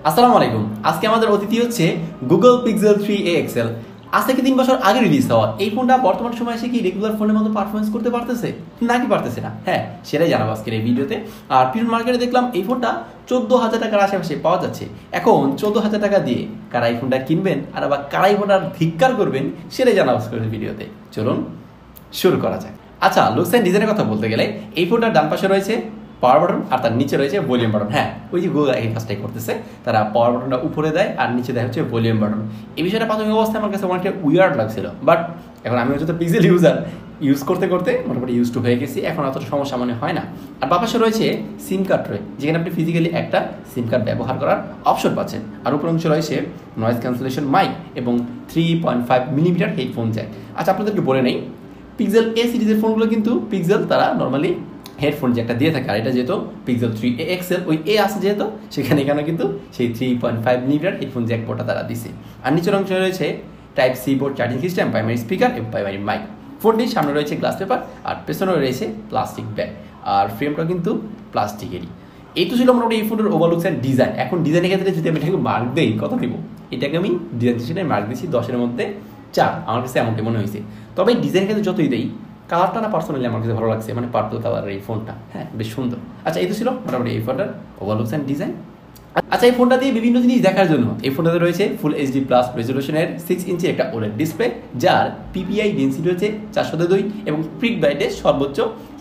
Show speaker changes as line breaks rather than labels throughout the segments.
আসসালামু আলাইকুম। আজকে আমাদের অতিথি হচ্ছে গুগল পিক্সেল 3a XL। আজ থেকে 3 বছর আগে রিলিজ হওয়া এই ফোনটা বর্তমান সময়ে এসে কি রেগুলার ফোনের মতো পারফরমেন্স করতে পারতেছে নাকি পারতেছে না? হ্যাঁ, সেটাই জানাবো আজকের এই ভিডিওতে। আর প্রিন্ট মার্কেটে দেখলাম এই ফোনটা 14,000 টাকার আশেপাশে পাওয়া যাচ্ছে। এখন 14,000 টাকা দিয়ে কারা এই ফোনটা কিনবেন আর আবার কারা এই ফোনটার ধিক্কার করবেন সেটাই জানাবো আজকের ভিডিওতে। চলুন শুরু করা যাক। আচ্ছা, লুকস এন্ড ডিজাইনের কথা বলতে গেলে এই ফোনটার ডান পাশে রয়েছে পাওয়ার বাটন আর তার নিচে রয়েছে ভলিউম বাটন। হ্যাঁ, ওই যে গুগল এই কাজটাই করতেছে, তারা পাওয়ার বাটনটা উপরে দেয় আর নিচে দেয় হচ্ছে ভলিউম বাটন। এই বিষয়টা প্রাথমিক অবস্থায় আমার কাছে অনেকটা উইয়ার্ড লাগছিল, বাট এখন আমি হচ্ছে তো পিক্সেল ইউজ করতে করতে মোটামুটি ইউজ টু হয়ে গেছি, এখন অতটা সমস্যা মনে হয় না। আর বাপাশে রয়েছে সিম কার্ড ট্রে, যেখানে আপনি ফিজিক্যালি একটা সিম কার্ড ব্যবহার করার অপশন পাচ্ছেন। আর উপর অংশে রয়েছে নয়েজ ক্যান্সেলেশন মাইক এবং 3.5 মিলিমিটার হেডফোন জ্যাক। আচ্ছা, আপনাদেরকে বলে নেই, পিক্সেল এ সিরিজের ফোনগুলো কিন্তু পিক্সেল তারা নর্মালি হেডফোন জ্যাকটা দিয়ে থাকে। আর এটা যেহেতু পিক্সেল 3a XL, ওই এ আছে যেহেতু সেখানে এখানে কিন্তু সেই 3.5 মিলিমিটার হেডফোন জ্যাক পোর্টটা তারা দিছে। আর নিচের অংশে রয়েছে type C board charging system, primary speaker এবং প্রাইমারি মাইক। ফোনটির সামনে রয়েছে গ্লাস পেপার আর পেছনে রয়েছে প্লাস্টিক ব্যাগ, আর ফ্রেমটা কিন্তু প্লাস্টিকেরই। এই তো ছিল মোটামুটি এই ফোনের ওভারলুকস অ্যান্ড ডিজাইন। এখন ডিজাইনের ক্ষেত্রে যদি আমি এটাকে মার্ক দিই, কত দিব? এটাকে আমি ডিজাইন সেশনে মার্ক দিচ্ছি 10-এর মধ্যে 4। আমার কাছে এমনটি মনে হয়েছে। তবে ডিজাইনের ক্ষেত্রে যতই দেই, কালারটা না পার্সোনালি আমার কাছে ভালো লাগছে, মানে পার্পল কালারের এই ফোনটা। হ্যাঁ, বেশ সুন্দর। আচ্ছা, এই তো ছিল মোটামুটি এই ফোনটার ওভারলুকস অ্যান্ড ডিজাইন। আচ্ছা, এই ফোনটা দিয়ে বিভিন্ন জিনিস দেখার জন্য এই ফোনটাতে রয়েছে ফুল এইচডি প্লাস রেজলিউশনের 6 ইঞ্চি একটা ওলেড ডিসপ্লে, যার পিপিআই ডেন্সিটি হচ্ছে 402 এবং পিক ব্রাইটনেস সর্বোচ্চ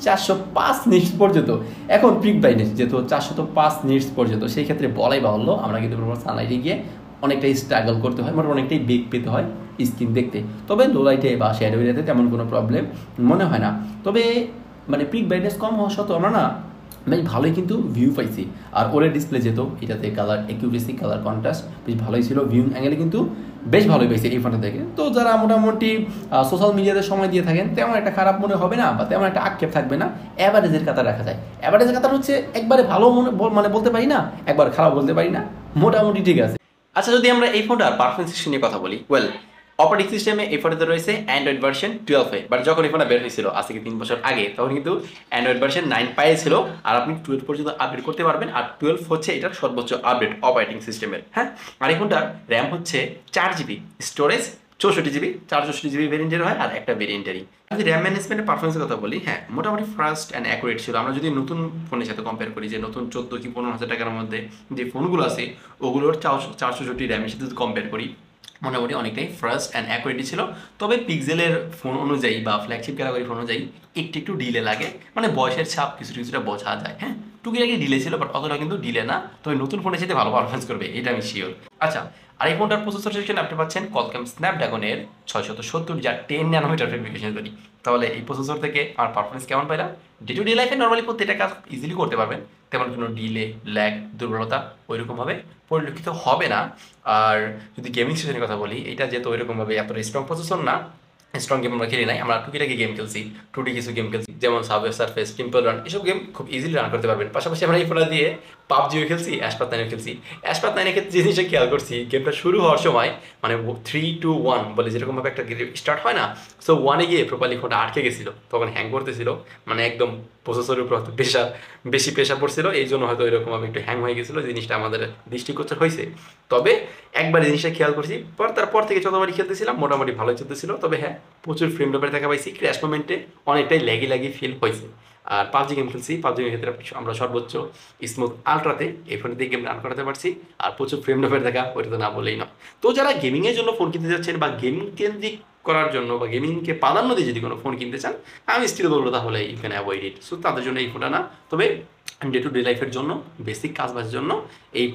405 নিটস পর্যন্ত। এখন পিক ব্রাইটনেস যেহেতু 405 নিটস পর্যন্ত, সেই ক্ষেত্রে বলাই বাহুল্য আমরা কিন্তু সানলাইটে গিয়ে অনেকটাই স্ট্রাগল করতে হয়, মানে অনেকটাই বেগ পেতে হয় স্ক্রিন দেখতে। তবে লো লাইটে বা শ্যাডো এরিয়াতে তেমন কোনো প্রবলেম মনে হয় না। তবে মানে পিক ব্রাইটনেস কম হওয়া সত্ত্বেও আমরা না বেশ ভালোই কিন্তু ভিউ পাইছি। আর ওলেড ডিসপ্লে যেত, এটাতে কালার অ্যাকিউরেসি, কালার কন্ট্রাস্ট বেশ ভালোই ছিল। ভিউইং অ্যাঙ্গেলে কিন্তু বেশ ভালোই পাইছে এই ফোনটা থেকে। তো যারা মোটামুটি সোশ্যাল মিডিয়াতে সময় দিয়ে থাকেন, তেমন একটা খারাপ মনে হবে না বা তেমন একটা আক্ষেপ থাকবে না। অ্যাভারেজের কাতার রাখা যায়। অ্যাভারেজের কাতার হচ্ছে একবারে ভালো মানে বলতে পারি না, একবার খারাপ বলতে পারি না, মোটামুটি ঠিক আছে। আচ্ছা, যদি আমরা এই ফোনটার পারফরমেন্স নিয়ে কথা বলি, ওয়েল, অপারেটিং সিস্টেমে এই ফোনটাতে রয়েছে অ্যান্ড্রয়েড ভার্সন 12 বাট যখন এই ফোনটা বের হয়েছিল আজ থেকে 3 বছর আগে, তখন কিন্তু অ্যান্ড্রয়েড ভার্সন 9 পাইছিল। আর আপনি 12 পর্যন্ত আপডেট করতে পারবেন। আর 12 হচ্ছে এটার সর্বোচ্চ আপডেট অপারেটিং সিস্টেমের। হ্যাঁ, আর এই ফোনটার র্যাম হচ্ছে 4GB, স্টোরেজ 64GB, 464GB ভেরিয়েন্টের হয় আর একটা ভেরিয়েন্টারই। যদি র্যাম ম্যানেজমেন্টের পারফরমেন্সের কথা বলি, হ্যাঁ, মোটামুটি ফাস্ট অ্যান্ড অ্যাকুরেট ছিল। আমরা যদি নতুন ফোনের সাথে কম্পেয়ার করি, যে নতুন 14 কি 15,000 টাকার মধ্যে যে ফোনগুলো আছে, ওগুলোর 464 র্যামের সাথে যদি কম্পেয়ার করি, মোটামুটি অনেকটাই ফাস্ট অ্যান্ড অ্যাকুরেটই ছিল। তবে পিক্সেলের ফোন অনুযায়ী বা ফ্ল্যাগশিপ ক্যাটাগরি ফোন অনুযায়ী একটু ডিলে লাগে, মানে বয়সের ছাপ কিছুটা বোঝা যায়। হ্যাঁ, টুকিটাকি ডিলে ছিল, বাট অতটা কিন্তু ডিলে না। তবে নতুন ফোনের সাথে ভালো পারফরমেন্স করবে, এটা আমি শিওর। আচ্ছা, আর এই ফোনটার প্রসেসর সেকশন আপনি পাচ্ছেন কোয়ালকম স্ন্যাপড্রাগনের 670, যা 10 ন্যানোমিটার ফেব্রিকেশন তৈরি। তাহলে এই প্রসেসর থেকে আমার পারফরমেন্স কেমন পাইলাম? ডে টু ডে লাইফে নর্মালি প্রত্যেকটা কাজ ইজিলি করতে পারবেন, তেমন কোনো ডিলে, ল্যাগ, দুর্বলতা ওইরকমভাবে পরিলক্ষিত হবে না। আর যদি গেমিং সেশনের কথা বলি, এটা যেহেতু ওইরকমভাবে এতটা স্ট্রং প্রসেসর না, স্ট্রং গেম আমরা খেলি নাই, আমরা টুকিটাকি গেম খেলছি, 2D কিছু গেম খেলছি, যেমন সাবওয়ে সারফেস, টেম্পল রান, এসব গেম খুব ইজিলি রান করতে পারবেন। পাশাপাশি আমরা এই ফোনটা দিয়ে পাবজিও খেলছি, অ্যাশপাথ 9 খেলছি। অ্যাশপাথ 9 ক্ষেত্রে জিনিসটা খেয়াল করছি, গেমটা শুরু হওয়ার সময় মানে 3, 2, 1 বলে যেরকমভাবে একটা স্টার্ট হয় না, সো 1-এ গিয়ে প্রপারলি ফোনটা আটকে গেছিলো, তখন হ্যাং করতেছিল, মানে একদম প্রসেসরের উপর হয়তো বেশি প্রেশার পড়ছিল, এই জন্য হয়তো এরকমভাবে একটু হ্যাং হয়ে গেছিলো। জিনিসটা আমাদের দৃষ্টিগোচর হয়েছে। তবে একবার জিনিসটা খেয়াল করছি, তারপর থেকে যতবারই খেলতেছিলাম মোটামুটি ভালোই চলতেছিল। তবে হ্যাঁ, প্রচুর ফ্রেম ড্রপের দেখা পাইছি, ক্র্যাশ মোমেন্টে অনেকটাই ল্যাগি ফিল হয়েছে। আর পাবজি গেম খেলছি, পাবজি গেমের ক্ষেত্রে আমরা সর্বোচ্চ স্মুথ আলট্রাতে এই ফোনে দিয়ে গেম রান করাতে পারছি। আর প্রচুর ফ্রেম ড্রপের দেখা, ওইটা তো না বলেই না। তো যারা গেমিংয়ের জন্য ফোন কিনতে যাচ্ছেন বা গেমিং কেন্দ্রিক করার জন্য বা গেমিংকে প্রাধান্য দিয়ে যদি কোনো ফোন কিনতে চান, আমি স্টিল বলবো তাহলে you can avoid it. So তাদের জন্য এই ফোনটা না, তবে ডে টু ডে লাইফের জন্য, বেসিক কাজবাজের জন্য এই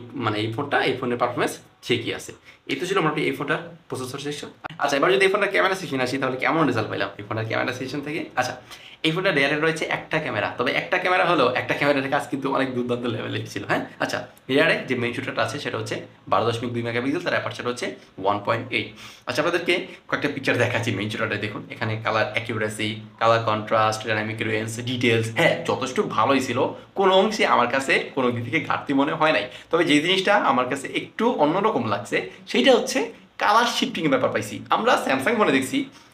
ফোনের পারফরমেন্স ঠিকই আছে। এই তো ছিল মোটামুটি এই ফোনটার প্রসেসর সেকশন। আচ্ছা, এবার যদি এই ফোনটার ক্যামেরা সেকশন আসি, তাহলে কেমন রেজাল্ট পাইলাম এই ফোনটার ক্যামেরা সেকশন থেকে? আচ্ছা, এই ফোনটা রিয়ারে রয়েছে একটা ক্যামেরা, তবে একটা ক্যামেরা হলেও একটা ক্যামেরার কাজ কিন্তু অনেক দুর্দান্ত লেভেলের ছিল। হ্যাঁ, আচ্ছা, রিয়ারে যে মেইন শুটারটা আছে সেটা হচ্ছে 12.2 মেগাপিক্সেল, তার অ্যাপারচার হচ্ছে 1.8। আচ্ছা, আপনাদেরকে কয়েকটা পিকচার দেখাচ্ছি মেইন শুটারটা। দেখুন, এখানে colour accuracy, colour contrast, dynamic range, details, হ্যাঁ, যথেষ্ট ভালোই ছিল। কোনো অংশে আমার কাছে কোনো দিক থেকে ঘাটতি মনে হয় নাই। তবে যে জিনিসটা আমার কাছে একটু অন্যরকম লাগছে, সেইটা হচ্ছে কালার শিফটিংয়ের ব্যাপার পাইছি। আমরা স্যামসাং ফোনে দেখছি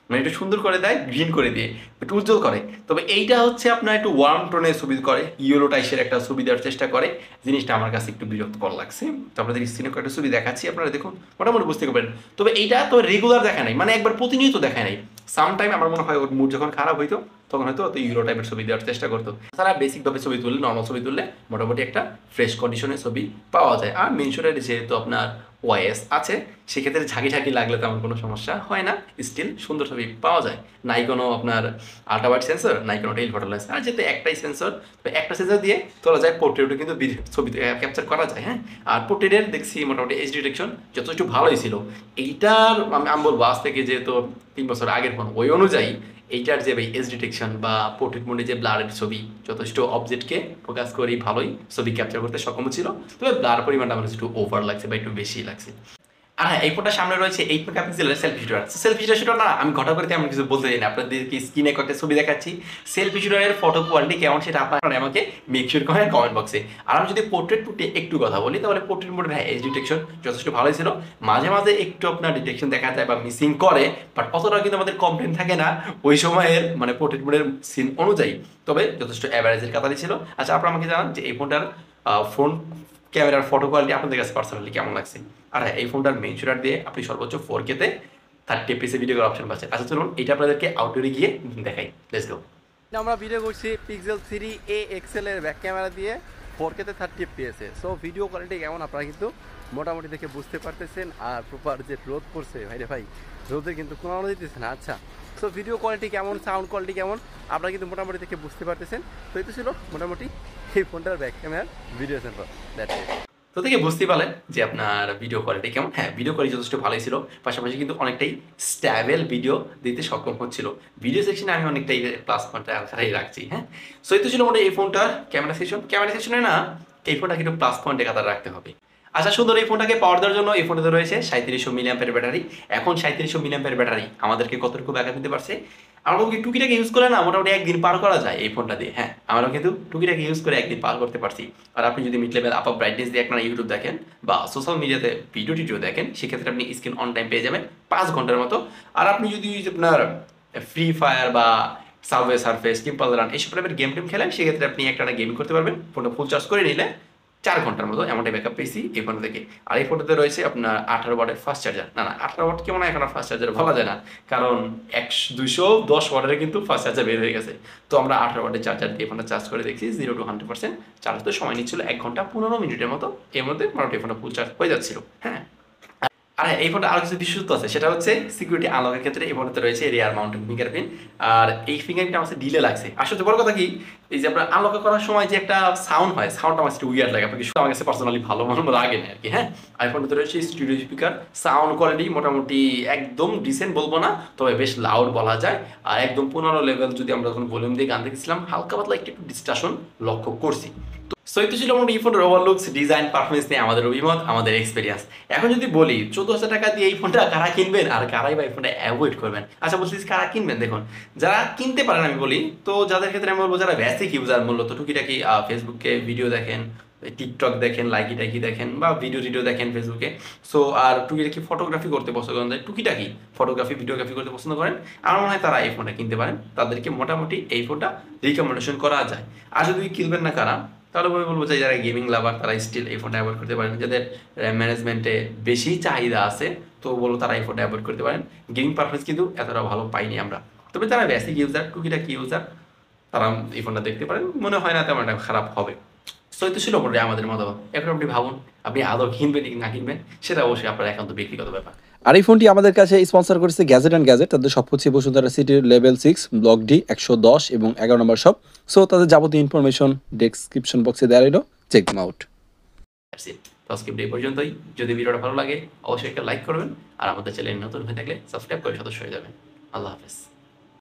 মানে একটু সুন্দর করে দেয়, গ্রিন করে দিয়ে একটু উজ্জ্বল করে। তবে এইটা হচ্ছে আপনার একটু ওয়ার্ম টোনের ছবি করে, ইয়েলো টাইপের একটা ছবি দেওয়ার চেষ্টা করে। জিনিসটা আমার কাছে একটু বিরক্তকর লাগছে। তো আপনাদের স্ক্রিনে কয়েকটা ছবি দেখাচ্ছি, আপনারা দেখুন মোটামুটি বুঝতে পারবেন। তবে এইটা তো রেগুলার দেখা নাই, মানে একবার প্রতিনিয়ত দেখায় নাই। সাম টাইম আমার মনে হয় ওর মুড যখন খারাপ হইতো তখন হয়তো ইউরো টাইপের ছবি দেওয়ার চেষ্টা করতো। তারা বেসিকভাবে ছবি তুললে, নর্মাল ছবি তুললে মোটামুটি একটা ফ্রেশ কন্ডিশনের ছবি পাওয়া যায়। আর মেনশনের যেহেতু আপনার ওয়াইএস আছে, সেক্ষেত্রে ঝাঁকি ঝাঁকি লাগলে তেমন কোনো সমস্যা হয় না, স্টিল সুন্দর ছবি পাওয়া যায়। নাই কোনো আপনার আল্ট্রাওয়াইড সেন্সর, নাই কোনো টেলিফটো লেন্স, আর যেহেতু একটাই সেন্সর, তো একটা সেন্সর দিয়ে তোলা যায়, পোর্ট্রেটও কিন্তু ছবি ক্যাপচার করা যায়। হ্যাঁ, আর পোর্ট্রেটের দেখছি মোটামুটি এইচ ডিটেকশন যথেষ্ট ভালোই ছিল। এইটার আমি বলবো আজ থেকে যেহেতু 3 বছর আগের ফোন, ওই অনুযায়ী এইটার যে এজ ডিটেকশন বা পোর্ট্রেট মোডে যে ব্লারের ছবি, যথেষ্ট অবজেক্টকে ফোকাস করেই ভালোই ছবি ক্যাপচার করতে সক্ষম ছিল। তবে ব্লার পরিমাণটা আমার একটু ওভার লাগছে বা একটু বেশি লাগছে। আর হ্যাঁ, এই ফোনটার সামনে রয়েছে 8 মেগাপিক্সেলের সেলফি শুটার। সেলফি শুটার না আমি ঘটা করে তেমন কিছু বলতে চাই না, আপনাদেরকে স্ক্রিনে কয়েকটা ছবি দেখাচ্ছি। সেলফি শুটারের ফটো কোয়ালিটি কেমন সেটা আপনারা আমাকে মেক শিওর করেন কমেন্ট বক্সে। আর আমি যদি পোর্ট্রেট মোডে একটু কথা বলি, তাহলে পোর্ট্রেট মোডের হ্যাঁ এজ ডিটেকশন যথেষ্ট ভালোই ছিল। মাঝে মাঝে একটু আপনার ডিটেকশন দেখা যায় বা মিসিং করে, বাট অতটা কিন্তু আমাদের কমপ্লেন থাকে না ওই সময়ের মানে পোর্ট্রেট মোডের সিন অনুযায়ী। তবে যথেষ্ট অ্যাভারেজের কাতারই ছিল। আচ্ছা, আপনারা আমাকে জানান যে এই ফোনটার ফ্রন্ট ক্যামেরার ফটো কোয়ালিটি আপনাদের কাছে পার্সোনালি কেমন লাগছে। আর হ্যাঁ, এই ফোনটার মেইন শুটার দিয়ে আপনি সর্বোচ্চ 4K তে 30 fps ভিডিও করার অপশন পাচ্ছেন। আচ্ছা চলুন এটা আপনাদেরকে আউটডোরে গিয়ে দেখাই, লেটস গো।
আমরা ভিডিও করছি পিক্সেল 3a XL এর ব্যাক ক্যামেরা দিয়ে 4K তে 30 fps এ। সো ভিডিও কোয়ালিটি কেমন আপনারা কিন্তু মোটামুটি দেখে বুঝতে পারতেছেন। আর প্রপার যে রোদ পড়ছে ভাইরে ভাই, রোদে কিন্তু কোনো আলো দিতেছে না। আচ্ছা, সো ভিডিও কোয়ালিটি কেমন, সাউন্ড কোয়ালিটি কেমন আপনারা কিন্তু মোটামুটি দেখে বুঝতে পারতেছেন। তো এই তো ছিল মোটামুটি এই ফোনটার ব্যাক ক্যামেরার ভিডিও সেন্টার, দ্যাটস ইট।
তো থেকে বুঝতেই পারলেন যে আপনার ভিডিও কোয়ালিটি কেমন। হ্যাঁ, ভিডিও কোয়ালিটি যথেষ্ট ভালোই ছিল, পাশাপাশি কিন্তু অনেকটাই স্ট্যাবেল ভিডিও দিতে সক্ষম হচ্ছিল। ভিডিও সেকশনে আমি অনেকটাই প্লাস পয়েন্টটা আলখারাই রাখছি। হ্যাঁ, সো এই তো ছিল মোটামুটি এই ফোনটার ক্যামেরা সেকশনে না, এই ফোনটা কিন্তু প্লাস পয়েন্টে কাতার রাখতে হবে। আচ্ছা সুন্দর, এই ফোনটাকে পাওয়ার দেওয়ার জন্য এই ফোনটাতে রয়েছে 3700 মিলিঅ্যাম্পের ব্যাটারি। এখন 3700 মিলিঅ্যাম্পের ব্যাটারি আমাদেরকে কতটুকু ব্যাকআপ দিতে পারছে? আমরা কি টুকিটাকে ইউজ করে না মোটামুটি একদিন পার করা যায় এই ফোনটা দিয়ে। হ্যাঁ, আমরা কিন্তু টুকিটাকে ইউজ করে একদিন পার করতে পারছি। আর আপনি যদি মিড লেভেল আপ ব্রাইটনেস দিয়ে আপনারা ইউটিউব দেখেন বা সোশ্যাল মিডিয়াতে ভিডিও দেখেন, সেক্ষেত্রে আপনি স্ক্রিন অন টাইম পেয়ে যাবেন 5 ঘন্টার মতো। আর আপনি যদি আপনার ফ্রি ফায়ার বা সাবওয়ে সার্ফেস, টেম্পল রান এইসব টাইপের গেম খেলেন, সেক্ষেত্রে আপনি একটা গেমিং করতে পারবেন ফোনটা ফুল চার্জ করে নিলে 4 ঘন্টার মতো এমনটাই ব্যাকআপ পেয়েছি এই ফোনটা থেকে। আর এই ফোনটাতে রয়েছে আপনার 18 ওয়াটের ফাস্ট চার্জার। না 18 ওয়াট কেমন এখন আর ফাস্ট চার্জার ভাবা যায় না, কারণ 210 ওয়াটের কিন্তু ফাস্ট চার্জার বের হয়ে গেছে। তো আমরা 18 ওয়াটের চার্জার দিয়ে ফোনটা চার্জ করে দেখছি 0 to 100% চার্জ তো সময় নিচ্ছিল 1 ঘন্টা 15 মিনিটের মতো। এর মধ্যে মোটামুটি ফোনটা ফুল চার্জ হয়ে যাচ্ছিল। হ্যাঁ, আর এই ফোনটা আরো কিছু বিশেষত্ব আছে, সেটা হচ্ছে সিকিউরিটি আনলকের ক্ষেত্রে এই ফোনটাতে রয়েছে রিয়ার মাউন্টেড ফিঙ্গারপ্রিন্ট। আর এই ফিঙ্গারপ্রিন্ট আমার ডিলে লাগছে। আসলে বড় কথা কি, এই যে আপনার আনলক করার সময় যে একটা সাউন্ড হয়, সাউন্ডটা আমার একটু উইয়ার্ড লাগে, আপনাকে আমার কাছে পার্সোনালি ভালো লাগে না আর কি। হ্যাঁ, আইফোনটাতে রয়েছে স্টুডিও স্পিকার, সাউন্ড কোয়ালিটি মোটামুটি একদম ডিসেন্ট বলবো না, তবে বেশ লাউড বলা যায়। আর একদম 15 লেভেল যদি আমরা যখন ভলিউম দিয়ে গান দেখছিলাম, হালকা পাতলা একটু ডিস্টারশন লক্ষ্য করছি। সো এই তো ছিল মোটামুটি এই ফোনের ওভারলুকস, ডিজাইন, পারফরমেন্স নিয়ে আমাদের অভিমত, আমাদের এক্সপিরিয়েন্স। এখন যদি বলি 14,000 টাকা দিয়ে এই ফোনটা কারা কিনবেন আর কারাই বা এই ফোনটা অ্যাভয়েড করবেন? আচ্ছা বলছি কারা কিনবেন, দেখুন যারা কিনতে পারেন আমি বলি, তো যাদের ক্ষেত্রে আমি বলবো যারা বেসিক ইউজার, মূলত টুকিটাকি ফেসবুকে ভিডিও দেখেন, টিকটক দেখেন, লাইকি টাইকি দেখেন বা ভিডিও দেখেন ফেসবুকে। সো আর টুকিটাকি ফটোগ্রাফি করতে পছন্দ করেন, টুকিটাকি ফটোগ্রাফি ভিডিওগ্রাফি করতে পছন্দ করেন, আমার মনে হয় তারা এই ফোনটা কিনতে পারেন। তাদেরকে মোটামুটি এই ফোনটা রিকমেন্ডেশন করা যায়। আর যদি কিনবেন না কারা, তাহলে আমি বলবো যে যারা গেমিং লাভার তারা স্টিল এই ফোনটা অ্যাভয়েড করতে পারেন। যাদের র্যাম ম্যানেজমেন্টে বেশি চাহিদা আছে, তো বলবো তারা এই ফোনটা অ্যাভয়েড করতে পারেন। গেমিং পারফরমেন্স কিন্তু এতটা ভালো পাইনি আমরা। তবে যারা বেসিক ইউজার, টুকিটাকি ইউজার, তারা এই ফোনটা দেখতে পারেন, মনে হয় না তেমন একটা খারাপ হবে। সো এই তো ছিল মোটামুটি আমাদের মতামত। এখন আপনি ভাবুন আপনি আদৌ কিনবেন কি না কিনবেন, সেটা অবশ্যই আপনার একান্ত ব্যক্তিগত ব্যাপার।
আর এই ফোনটি আমাদের কাছে স্পন্সর করেছে গ্যাজেট অ্যান্ড গ্যাজেট। তাদের সব হচ্ছে বসুন্ধরা সিটির লেভেল 6 ব্লক ডি 110 এবং 11 নম্বর শপ। সো তাদের যাবতীয় ইনফরমেশন ডেসক্রিপশন বক্সে দেওয়া রইল, চেক দেম আউট।
তো আজকে এই পর্যন্তই। যদি ভিডিওটা ভালো লাগে অবশ্যই একটা লাইক করবেন, আর আমাদের চ্যানেল নতুন হয়ে থাকলে সাবস্ক্রাইব করে সদস্য হয়ে যাবেন। আল্লাহ হাফেজ।